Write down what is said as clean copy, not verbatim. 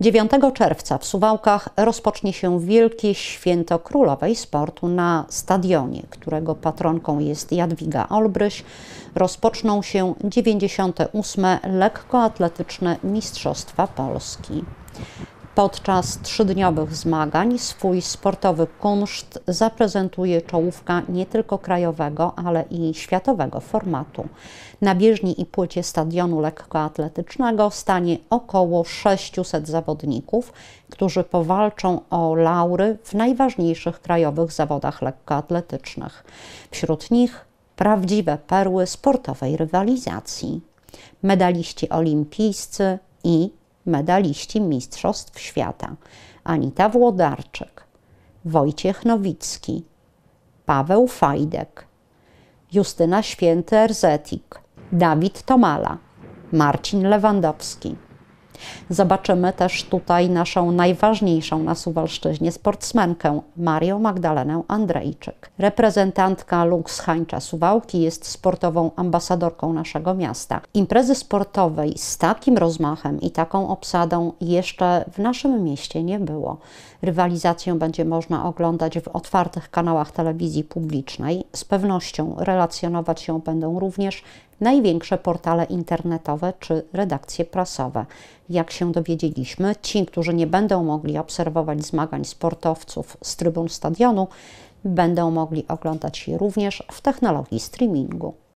9 czerwca w Suwałkach rozpocznie się Wielkie Święto Królowej Sportu na stadionie, którego patronką jest Jadwiga Olbryś. Rozpoczną się 98. lekkoatletyczne Mistrzostwa Polski. Podczas 3-dniowych zmagań swój sportowy kunszt zaprezentuje czołówka nie tylko krajowego, ale i światowego formatu. Na bieżni i płycie stadionu lekkoatletycznego stanie około 600 zawodników, którzy powalczą o laury w najważniejszych krajowych zawodach lekkoatletycznych. Wśród nich prawdziwe perły sportowej rywalizacji. Medaliści olimpijscy i medaliści Mistrzostw Świata: Anita Włodarczyk, Wojciech Nowicki, Paweł Fajdek, Justyna Święty-Erzetik, Dawid Tomala, Marcin Lewandowski. Zobaczymy też tutaj naszą najważniejszą na Suwalszczyźnie sportsmenkę Marię Magdalenę Andrejczyk. Reprezentantka Lux Hańcza Suwałki jest sportową ambasadorką naszego miasta. Imprezy sportowej z takim rozmachem i taką obsadą jeszcze w naszym mieście nie było. Rywalizację będzie można oglądać w otwartych kanałach telewizji publicznej. Z pewnością relacjonować się będą również największe portale internetowe czy redakcje prasowe. Jak się dowiedzieliśmy, ci, którzy nie będą mogli obserwować zmagań sportowców z trybun stadionu, będą mogli oglądać je również w technologii streamingu.